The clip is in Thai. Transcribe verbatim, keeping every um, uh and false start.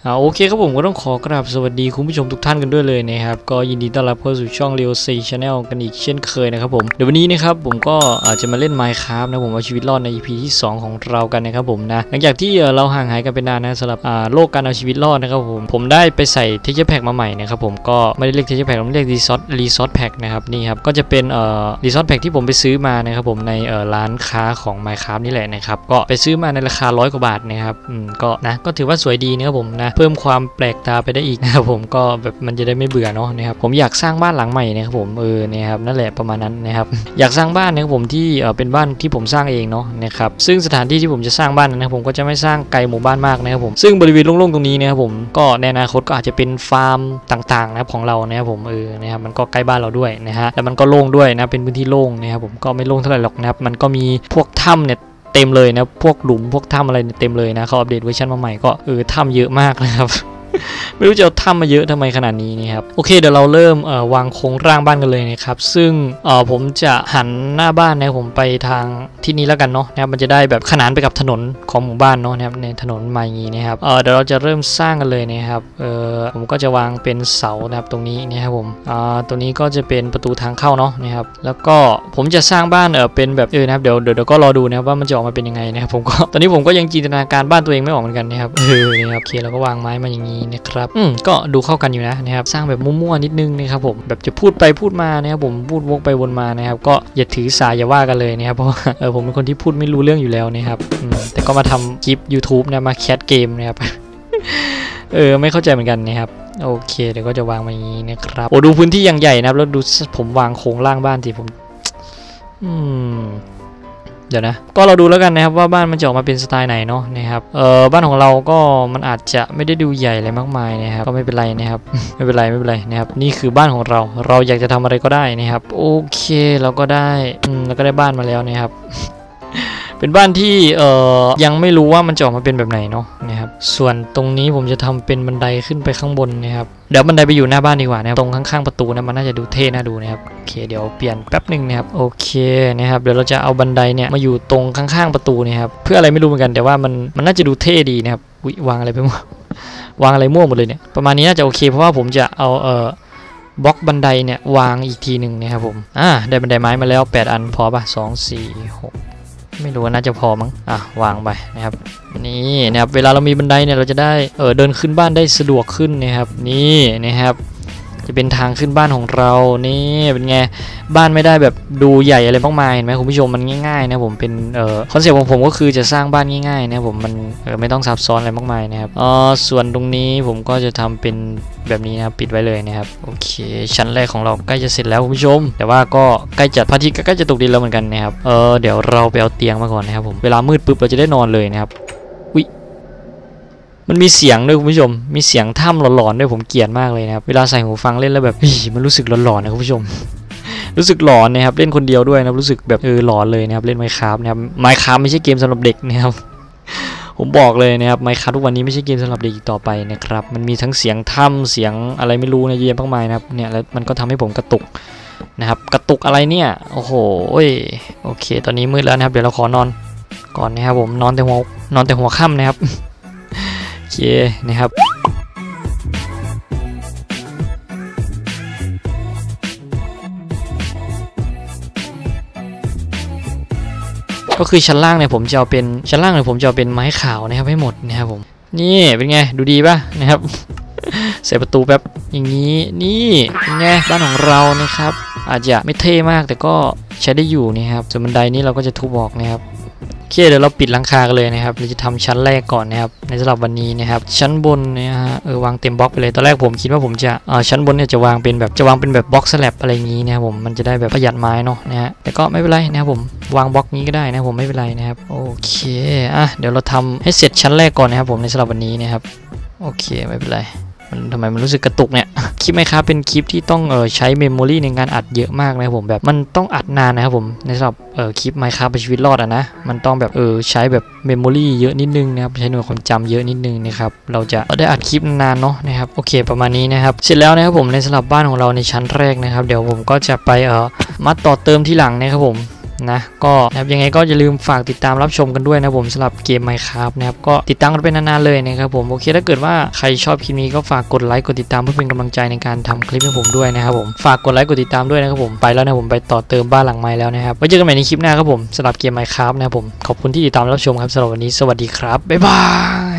อ่าโอเคครับผมก็ต้องขอกราบสวัสดีคุณผู้ชมทุกท่านกันด้วยเลยนะครับก็ยินดีต้อนรับเข้าสู่ช่อง Leo C Channel กันอีกเช่นเคยนะครับผมเดี๋ยววันนี้นะครับผมก็อาจจะมาเล่น Minecraft นะผมเอาชีวิตรอดใน อี พี ที่สองของเรากันนะครับผมนะหลังจากที่เราห่างหายกันไปนานนะสำหรับอ่าโลกการเอาชีวิตรอดนะครับผมผมได้ไปใส่ Texture Pack มาใหม่นะครับผมก็ไม่ได้เรียก Texture Pack ผมเรียก Resource Resource Pack นะครับนี่ครับก็จะเป็นเอ่อ Resource Pack ที่ผมไปซื้อมานะครับผมในเอ่อร้านค้าของ Minecraft นี่แหละนะครับก็ไปซื้อมาในราคาร้อยกว่าบาทนะครับอืมก็นะก็ถือว่าสวยดีนะครับผมนะเพิ่มความแปลกตาไปได้อีกนะครับผมก็แบบมันจะได้ไม่เบื่อเนาะนะครับผมอยากสร้างบ้านหลังใหม่นะครับผมเออเนี่ยครับนั่นแหละประมาณนั้นนะครับอยากสร้างบ้านนะครับผมที่เออเป็นบ้านที่ผมสร้างเองเนาะนะครับซึ่งสถานที่ที่ผมจะสร้างบ้านนะครับผมก็จะไม่สร้างไกลหมู่บ้านมากนะครับผมซึ่งบริเวณโล่งๆตรงนี้นะครับผมก็ในอนาคตก็อาจจะเป็นฟาร์มต่างๆนะครับของเรานะครับผมเออนะครับมันก็ใกล้บ้านเราด้วยนะฮะแล้วมันก็โล่งด้วยนะเป็นพื้นที่โล่งนะครับผมก็ไม่โล่งเท่าไหร่หรอกนะครับมันก็มีพวกถ้ำเนี่ยเต็มเลยนะพวกหลุมพวกถ้ำอะไรเต็มเลยนะเขาอัปเดตเวอร์ชันมาใหม่ก็เออถ้ำเยอะมากนะครับ ไม่รู้จะเอาถ้ำมาเยอะทำไมขนาดนี้นี่ครับโอเคเดี๋ยวเราเริ่มเอ่อวางโครงร่างบ้านกันเลยนะครับซึ่งเอ่อผมจะหันหน้าบ้านนะผมไปทางที่นี้แล้วกันเนาะนะครับมันจะได้แบบขนานไปกับถนนของหมู่บ้านเนาะนะครับในถนนมาอย่างนี้นะครับเออเดี๋ยวเราจะเริ่มสร้างกันเลยนะครับเออผมก็จะวางเป็นเสานะครับตรงนี้นะครับผมอ่าตรงนี้ก็จะเป็นประตูทางเข้าเนาะนะครับแล้วก็ผมจะสร้างบ้านเออเป็นแบบเออนะครับเดี๋ยวเดี๋ยวก็รอดูนะครับว่ามันจะออกมาเป็นยังไงนะครับผมก็ตอนนี้ผมก็ยังจินตนาการบ้านตัวเองไม่ออกเหมือนกันนะครับเออนะครับโอเคเราก็วางไม้มาอย่างนี้นะครับอืมก็ดูเข้ากันอยู่นะนะครับสร้างแบบมั่วๆนิดนึงนะครับผมแบบจะพูดไปพูดมานะครับผมพูดวกไปวนมานะครับก็อย่าถือสาอย่าว่ากันเลยนะครับเพราะว่าเออผมเป็นคนที่พูดไม่รู้เรื่องอยู่แล้วนะครับอืมแต่ก็มาทำคลิป YouTube นะมาแคสเกมนะครับ เออไม่เข้าใจเหมือนกันนะครับโอเคเดี๋ยวก็จะวางมาอย่างนี้นะครับโอ้ดูพื้นที่อย่างใหญ่นะครับแล้วดูผมวางโครงร่างบ้านสิผมอืมเดี๋ยวนะก็เราดูแล้วกันนะครับว่าบ้านมันจะออกมาเป็นสไตล์ไหนเนาะนะครับเออบ้านของเราก็มันอาจจะไม่ได้ดูใหญ่อะไรมากมายนะครับก็ไม่เป็นไรนะครับ ไม่เป็นไรไม่เป็นไรนะครับนี่คือบ้านของเราเราอยากจะทำอะไรก็ได้นะครับโอเคเราก็ได้อืมเราก็ได้บ้านมาแล้วนะครับ เป็นบ้านที่เอ่อยังไม่รู้ว่ามันจะออกมาเป็นแบบไหนเนาะนะครับส่วนตรงนี้ผมจะทำเป็นบันไดขึ้นไปข้างบนนะครับเดี๋ยวบันไดไปอยู่หน้าบ้านดีกว่านะครับตรงข้างๆประตูนะมันน่าจะดูเท่น่าดูนะครับโอเคเดี๋ยวเปลี่ยนแป๊บหนึ่งนะครับโอเคนะครับเดี๋ยวเราจะเอาบันไดเนี่ยมาอยู่ตรงข้างๆประตูนะครับเพื่ออะไรไม่รู้เหมือนกันแต่ว่ามันมันน่าจะดูเท่ดีนะครับอุ๊ยวางอะไรไปมั่ววางอะไรมั่วหมดเลยเนี่ยประมาณนี้น่าจะโอเคเพราะว่าผมจะเอาเอ่อบล็อกบันไดเนี่ยวางอีกทีหนึ่งนะครับผมอ่าได้บันไดไม้มาแล้วแปดอันพอป่ะสอง สี่ หกไม่รู้น่าจะพอมั้งอ่ะวางไปนะครับนี่นะครับเวลาเรามีบันไดเนี่ยเราจะได้เออเดินขึ้นบ้านได้สะดวกขึ้นนะครับนี่นะครับจะเป็นทางขึ้นบ้านของเรานี่เป็นไงบ้านไม่ได้แบบดูใหญ่อะไรมากมายเห็นไหมคุณผู้ชมมันง่ายๆนะผมเป็นเอ่อคอนเซ็ปต์ของผมก็คือจะสร้างบ้านง่ายๆนะผมมันเออไม่ต้องซับซ้อนอะไรมากมายนะครับอ๋อส่วนตรงนี้ผมก็จะทำเป็นแบบนี้นะครับปิดไว้เลยนะครับโอเคชั้นแรกของเราใกล้จะเสร็จแล้วคุณผู้ชมแต่ว่าก็ใกล้จะพระอาทิตย์ใกล้จะตกดินแล้วเหมือนกันนะครับเออเดี๋ยวเราไปเอาเตียงมาก่อนนะครับผมเวลามืดปุ๊บเราจะได้นอนเลยนะครับอุ๊ยมันมีเสียงด้วยคุณผู้ชมมีเสียงถ้ำหลอนๆด้วยผมเกลียดมากเลยนะครับเวลาใส่หูฟังเล่นแล้วแบบมันรู้สึกหลอนๆนะคุณผู้ชม รู้สึกหลอนนะครับเล่นคนเดียวด้วยนะรู้สึกแบบเออหลอนเลยนะครับเล่น Minecraft นะครับ Minecraft ไม่ใช่เกมสำหรับเด็กนะครับผมบอกเลยนะครับ Minecraft ทุกวันนี้ไม่ใช่เกมสำหรับเด็กอีกต่อไปนะครับมันมีทั้งเสียงถ้ำเสียงอะไรไม่รู้นะเยอะแยะมากมายนะครับเนี่ยแล้วมันก็ทำให้ผมกระตุกนะครับกระตุกอะไรเนี่ยโอ้โหโอเคตอนนี้มืดแล้วนะครับเดี๋ยวเราขอนอนก่อนนะครับผมนอนแต่หัวนอนแต่หัวค่ำนะครับโอเคนะครับก็คือชั้นล่างเนี่ยผมจะเอาเป็นชั้นล่างเนี่ยผมจะเอาเป็นไม้ขาวนะครับให้หมดนะครับผมนี่เป็นไงดูดีป่ะนะครับ ใส่ประตูแป๊บอย่างนี้นี่เป็นไงบ้านของเรานะครับอาจจะไม่เท่มากแต่ก็ใช้ได้อยู่นะครับส่วนบันไดนี้เราก็จะทุบออกนะครับโอเคเดี๋ยวเราปิดหลังคากันเลยนะครับเราจะทำชั้นแรกก่อนนะครับในสำหรับวันนี้นะครับชั้นบนเนี่ยฮะเออวางเต็มบล็อกไปเลยตอนแรกผมคิดว่าผมจะเออชั้นบนเนี่ยจะวางเป็นแบบจะวางเป็นแบบบล็อกสแลบอะไรอย่างนี้นะครับผมมันจะได้แบบประหยัดไม้เนาะนะฮะแต่ก็ไม่เป็นไรนะครับผมวางบล็อกนี้ก็ได้นะผมไม่เป็นไรนะครับโอเคอ่ะเดี๋ยวเราทำให้เสร็จชั้นแรกก่อนนะครับผมในสำหรับวันนี้นะครับโอเคไม่เป็นไรมันทำไมมันรู้สึกกระตุกเนี่ยคลิปไหมครับเป็นคลิปที่ต้องเออใช้เมมโมรีในการอัดเยอะมากนะครับผมแบบมันต้องอัดนานนะครับผมในสำหรับเออคลิปไหมครับชีวิตรอดอ่ะนะมันต้องแบบเออใช้แบบเมมโมรีเยอะนิดนึงนะครับใช้หน่วยความจำเยอะนิดนึงนะครับเราจะได้อัดคลิปนานเนาะนะครับโอเคประมาณนี้นะครับเสร็จแล้วนะครับผมในสำหรับบ้านของเราในชั้นแรกนะครับเดี๋ยวผมก็จะไปเออมัดต่อเติมที่หลังนะครับผมนะก็นะครับยังไงก็อย่าลืมฝากติดตามรับชมกันด้วยนะผมสำหรับเกม Minecraft นะครับก็ติดตามกันเป็นนานๆเลยนะครับผมโอเคถ้าเกิดว่าใครชอบคลิปนี้ก็ฝากกดไลค์กดติดตามเพื่อเป็นกำลังใจในการทำคลิปให้ผมด้วยนะครับผมฝากกดไลค์กดติดตามด้วยนะครับผมไปแล้วนะผมไปต่อเติมบ้านหลังใหม่แล้วนะครับไว้เจอกันใหม่ในคลิปหน้าครับผมสำหรับเกม Minecraft นะครับผมขอบคุณที่ติดตามรับชมครับสำหรับวันนี้สวัสดีครับบ๊ายบาย